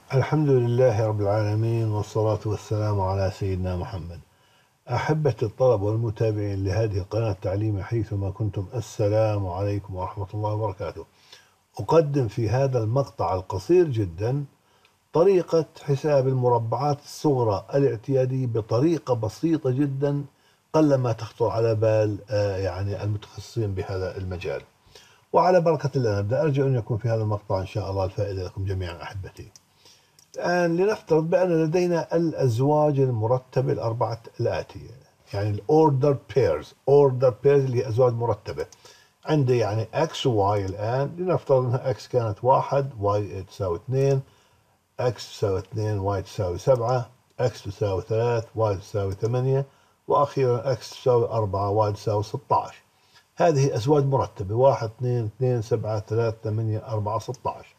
الحمد لله رب العالمين، والصلاة والسلام على سيدنا محمد. أحبة الطلب والمتابعين لهذه القناة التعليمية حيثما كنتم، السلام عليكم ورحمة الله وبركاته. أقدم في هذا المقطع القصير جدا طريقة حساب المربعات الصغرى الاعتيادية بطريقة بسيطة جدا قلما تخطر على بال يعني المتخصصين بهذا المجال. وعلى بركة الله نبدأ. أرجو أن يكون في هذا المقطع إن شاء الله الفائدة لكم جميعا أحبتي. الآن لنفترض بأن لدينا الأزواج المرتبة الأربعة الآتية، يعني الأوردر بيرز، أوردر بيرز اللي هي أزواج مرتبة. عندي يعني X و Y. الآن لنفترض أنها X كانت 1، Y تساوي 2، X تساوي 2، Y تساوي 7، X تساوي 3، Y تساوي 8، وأخيرا X تساوي 4، Y تساوي 16. هذه أزواج مرتبة: 1 2 2 7 3 8 4 16.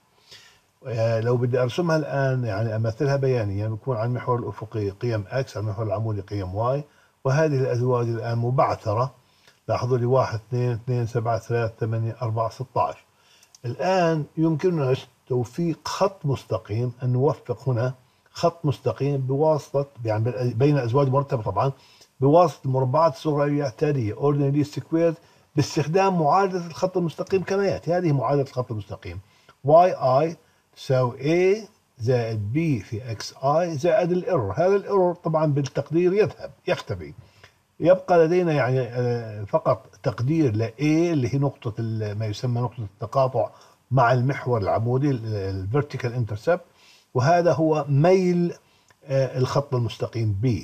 لو بدي ارسمها الان يعني امثلها بيانيا، بكون على المحور الافقي قيم اكس، على المحور العمودي قيم واي، وهذه الازواج الان مبعثره. لاحظوا لي 1 2 2 7 3 8 4 16. الان يمكننا توفيق خط مستقيم، ان نوفق هنا خط مستقيم بواسطه يعني بين ازواج مرتبه طبعا، بواسطه المربعات الصغرى الاعتياديه ordinary squared، باستخدام معادله الخط المستقيم كما ياتي. هذه معادله الخط المستقيم: واي اي تساوي A زائد B في XI زائد الإيرور. هذا الإيرور طبعا بالتقدير يختفي. يبقى لدينا يعني فقط تقدير ل A اللي هي نقطة ما يسمى نقطة التقاطع مع المحور العمودي، الفيرتيكال انترسبت، وهذا هو ميل الخط المستقيم B.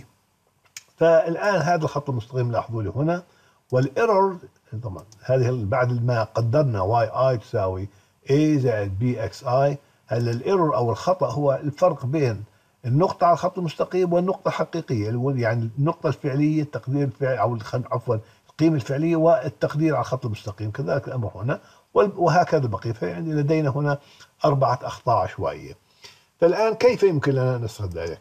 فالآن هذا الخط المستقيم لاحظوا لي هنا، والإيرور طبعا هذه بعد ما قدرنا واي اي تساوي A زائد بي اكس اي. هلا الايرور او الخطا هو الفرق بين النقطة على الخط المستقيم والنقطة الحقيقية، يعني النقطة الفعلية، التقدير الفعلي او عفوا القيمة الفعلية والتقدير على الخط المستقيم. كذلك الامر هنا وهكذا بقي. فيعني لدينا هنا 4 أخطاء عشوائية. فالآن كيف يمكن لنا نسخ ذلك؟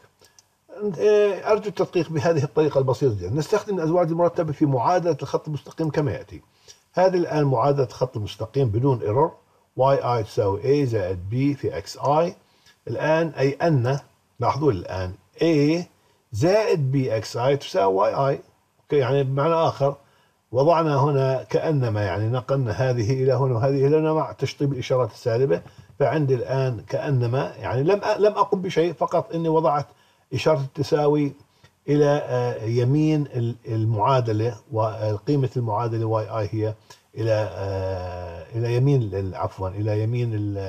أرجو التدقيق بهذه الطريقة البسيطة جدا. نستخدم الأزواج المرتبة في معادلة الخط المستقيم كما يأتي. هذه الآن معادلة الخط المستقيم بدون ايرور: واي اي تساوي A زائد B في اكس اي. الآن أي أن لاحظوا الآن A زائد B اكس اي تساوي واي اي. يعني بمعنى آخر وضعنا هنا كأنما يعني نقلنا هذه إلى هنا وهذه إلى هنا مع تشطيب الإشارات السالبة. فعندي الآن كأنما يعني لم أقم بشيء، فقط إني وضعت إشارة التساوي إلى يمين المعادلة، وقيمة المعادلة واي اي هي إلى يمين عفوا إلى يمين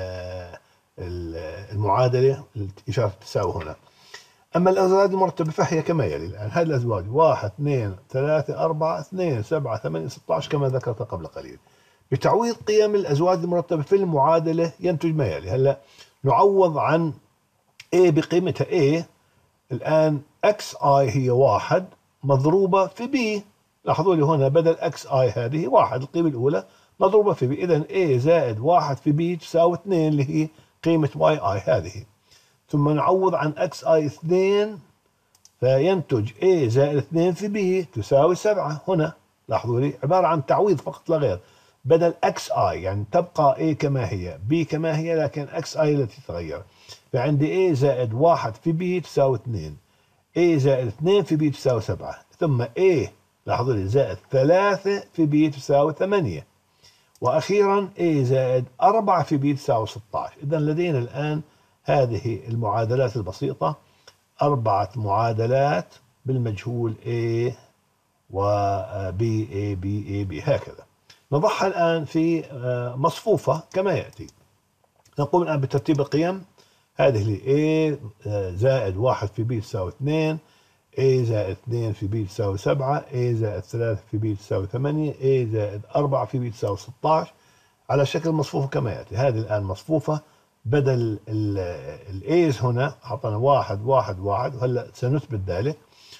المعادلة، إشارة التساوي هنا. أما الأزواج المرتبة فهي كما يلي. الآن هذه الأزواج 1 2 3 4 2 7 8 16 كما ذكرت قبل قليل. بتعويض قيم الأزواج المرتبة في المعادلة ينتج ما يلي. هلا نعوض عن A بقيمتها A. الآن اكس اي هي 1 مضروبة في B. لاحظوا لي هنا بدل اكس اي هذه 1 القيمة الأولى مضروبة في B، إذا A زائد 1 في B تساوي 2 اللي هي قيمة واي اي هذه. ثم نعوض عن اكس اي 2، فينتج A زائد 2 في B تساوي 7. هنا لاحظوا لي عبارة عن تعويض فقط لا غير. بدل اكس اي يعني تبقى A كما هي، B كما هي، لكن اكس اي التي تتغير. فعندي A زائد 1 في B تساوي 2، A زائد 2 في B تساوي 7، ثم A لاحظوا لي زائد 3 في B تساوي 8، وأخيرا A زائد 4 في B تساوي 16. إذا لدينا الآن هذه المعادلات البسيطة، 4 معادلات بالمجهول A و B A B A B هكذا. نضعها الآن في مصفوفة كما يأتي. نقوم الآن بترتيب القيم. هذه اللي A زائد 1 في B تساوي 2، A زائد 2 في B تساوي 7، A زائد 3 في B تساوي 8، A زائد 4 في B تساوي 16 على شكل مصفوفة كما يأتي. هذه الآن مصفوفة. بدل الA's هنا حطينا 1 1 1، وهلا سنثبت ذلك.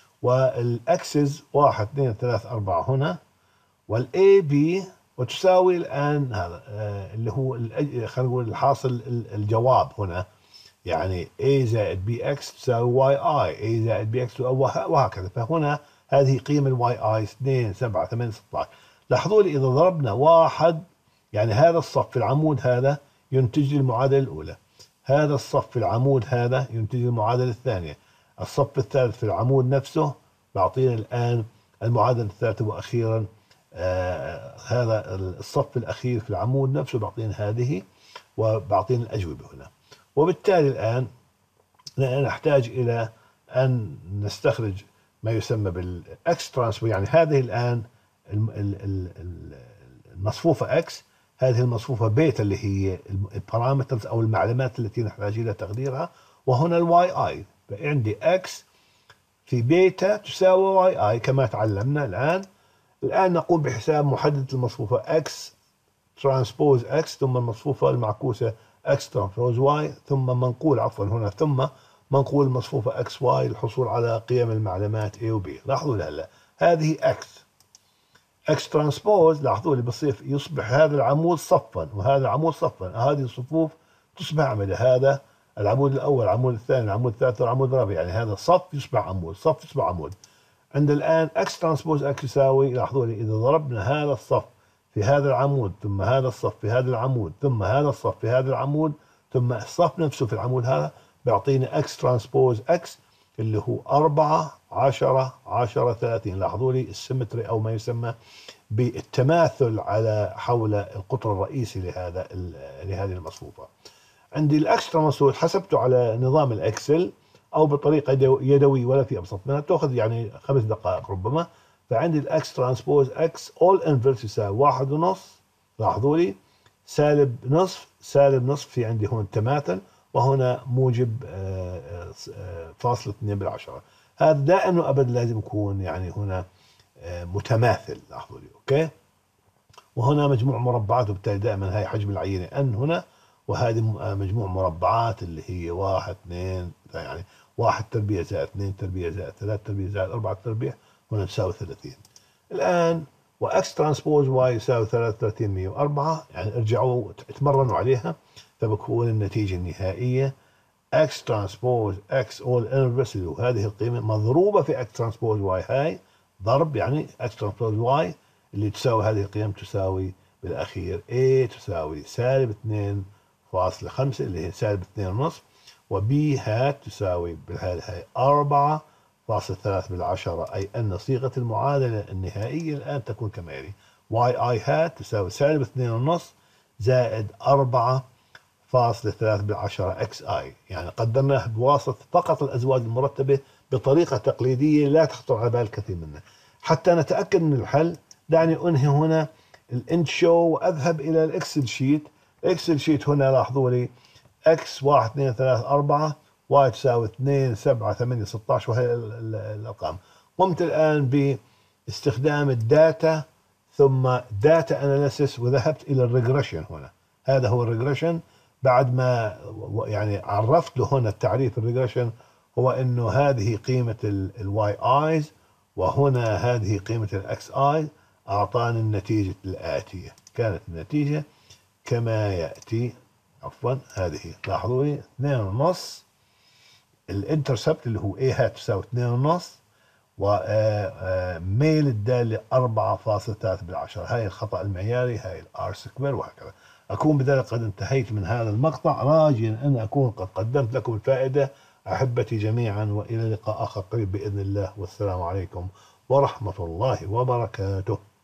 والأكسس 1 2 3 4 هنا، والA B، وتساوي الآن هذا اللي هو خلينا نقول الحاصل الجواب هنا، يعني A زائد BX تساوي YI، A زائد BX وهكذا. فهنا هذه قيم الواي اي 2 7 8 16. لاحظوا لي إذا ضربنا واحد، يعني هذا الصف في العمود هذا ينتج لي المعادلة الأولى. هذا الصف في العمود هذا ينتج المعادلة الثانية. الصف الثالث في العمود نفسه بعطينا الآن المعادلة الثالثة. وأخيرا هذا الصف الأخير في العمود نفسه بعطينا هذه، وبعطينا الأجوبة هنا. وبالتالي الآن نحتاج إلى أن نستخرج ما يسمى بالإكس ترانسبوز. يعني هذه الآن المصفوفة إكس، هذه المصفوفة بيتا اللي هي البارامترز أو المعلومات التي نحتاج إلى تقديرها، وهنا الواي آي. فعندي إكس في بيتا تساوي واي آي كما تعلمنا الآن نقوم بحساب محددة المصفوفة إكس ترانسبوز إكس، ثم المصفوفة المعكوسة إكس ترانسبوز واي، ثم منقول هنا ثم منقول المصفوفة إكس واي للحصول على قيم المعلومات A و B. لاحظوا هلا هذه إكس ترانسبوز، لاحظوا لي بصير يصبح هذا العمود صفا وهذا العمود صفا. هذه الصفوف تصبح عمودة، هذا العمود الأول، العمود الثاني، العمود الثالث، العمود الرابع. يعني هذا صف يصبح عمود، صف يصبح عمود. عند الآن إكس ترانسبوز إكس يساوي، لاحظوا لي إذا ضربنا هذا الصف في هذا العمود، ثم هذا الصف في هذا العمود، ثم هذا الصف في هذا العمود، ثم الصف نفسه في العمود هذا، بيعطينا إكس ترانسبوز إكس اللي هو 4 10 10 30. لاحظوا لي السيمتري أو ما يسمى بالتماثل على حول القطر الرئيسي لهذه المصفوفة. عندي الإكس ترانسبوز حسبته على نظام الإكسل أو بطريقة يدوي ولا في أبسط منها، تأخذ يعني 5 دقائق ربما. فعندي الإكس ترانسبوز إكس أول إنفرس يساوي 1.5. لاحظوا لي سالب نصف سالب نصف، في عندي هون تماثل، وهنا موجب فاصلة 2 بالعشرة. هذا دائما وأبدا لازم يكون يعني هنا متماثل. لاحظوا لي أوكي. وهنا مجموع مربعات، وبالتالي دائما هاي حجم العينة ان هنا، وهذه مجموع مربعات اللي هي 1 2، يعني 1 تربيع زائد 2 تربيع زائد 3 تربيع زائد 4 تربيع، هنا تساوي 30. الآن وإكس ترانسبوز واي يساوي 3304. يعني ارجعوا اتمرنوا عليها، فبكون النتيجة النهائية إكس ترانسبوز إكس أول إنفرس، وهذه القيمة مضروبة في إكس ترانسبوز واي، هاي ضرب يعني إكس ترانسبوز واي اللي تساوي هذه القيم، تساوي بالأخير A تساوي سالب 2.5 اللي هي سالب 2.5، وB هات تساوي بالحالة هاي 4.3 بالعشرة. أي أن صيغة المعادلة النهائية الآن تكون كما يلي: واي آي هات تساوي سالب 2.5 زائد 4.3 بالعشرة اكس اي. يعني قدرناه بواسطة فقط الأزواج المرتبة بطريقة تقليدية لا تخطر على بال الكثير منا. حتى نتأكد من الحل دعني أنهي هنا الاند شو وأذهب إلى الإكسل شيت. الإكسل شيت هنا لاحظوا لي اكس 1 2 3 4 واي تساوي 2 7 8 16 وهي الأرقام. قمت الآن باستخدام الداتا ثم داتا أناليسيس وذهبت إلى الريجريشن. هنا هذا هو الريجريشن. بعد ما يعني عرفت له هنا التعريف الريجريشن هو انه هذه قيمة الواي ايز وهنا هذه قيمة الاكس اي، اعطاني النتيجة الاتية. كانت النتيجة كما يأتي، عفوا هذه لاحظوا لي 2.5 الانترسبت اللي هو A هات تساوي 2.5 وميل الدالة 4.3 بالعشرة. هاي الخطأ المعياري، هاي الار سكوير، وهكذا. أكون بذلك قد انتهيت من هذا المقطع، راجيا أن أكون قد قدمت لكم الفائدة أحبتي جميعا، وإلى لقاء آخر قريب بإذن الله، والسلام عليكم ورحمة الله وبركاته.